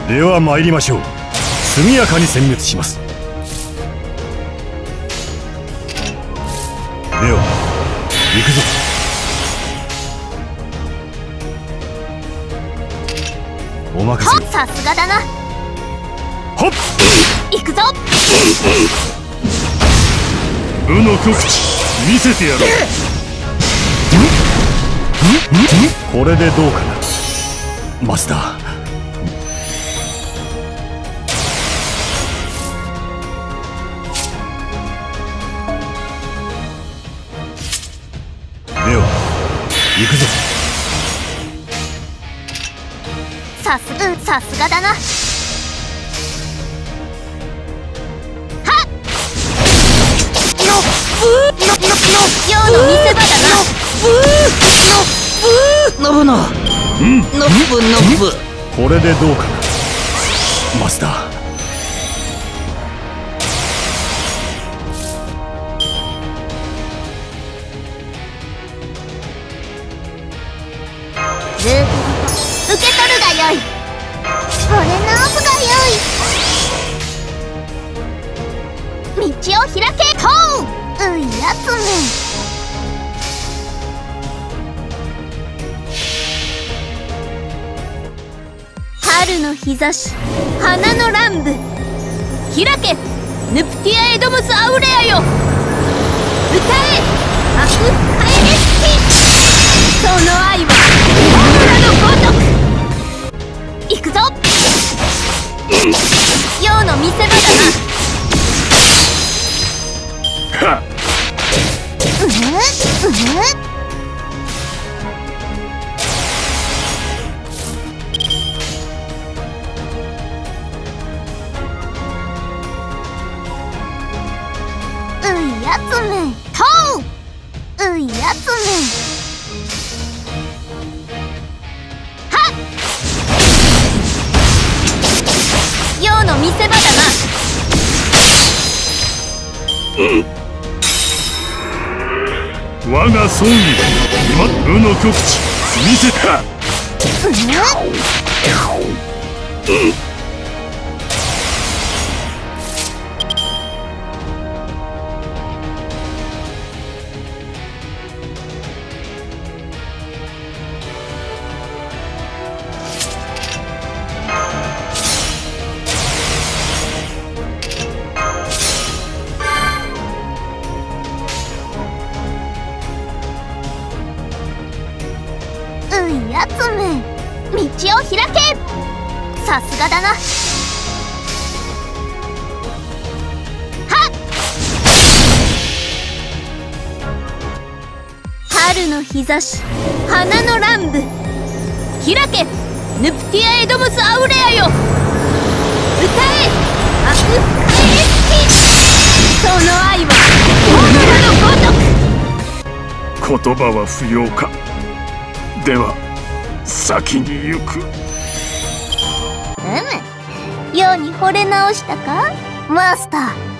では参りましょう。速やかに殲滅します。では行くぞ。お任せを。 さすがだな。 はっ、 行くぞ。 無の極地見せてやろう。これでどうかなマスター。では行くぞ。 さすがだな。はっ陽の見せ場だな。 ノブのノブ。 これでどうかなマスター。 ループ受け取るがよい。これ直すがよい。道を開け。とういやつめ。春の日差し花の乱舞開け。ヌプティア・エドムス・アウレアよ。歌えアクス・カエレスキ。その愛は炎のごとく。行くぞ。陽の見せ場だな。やつめ。とうやつめ。はっ陽の見せ場だな。我が尊義今無の極地見せた。 やつめ道を開け。さすがだな。はっ春の日差し花の乱舞開け。ヌプティア・エドムス・アウレアよ。歌えアクス・カエレスキ。その愛は炎のごとく。 言葉は不要か。では先に行く。 陽に惚れ直したかマスター。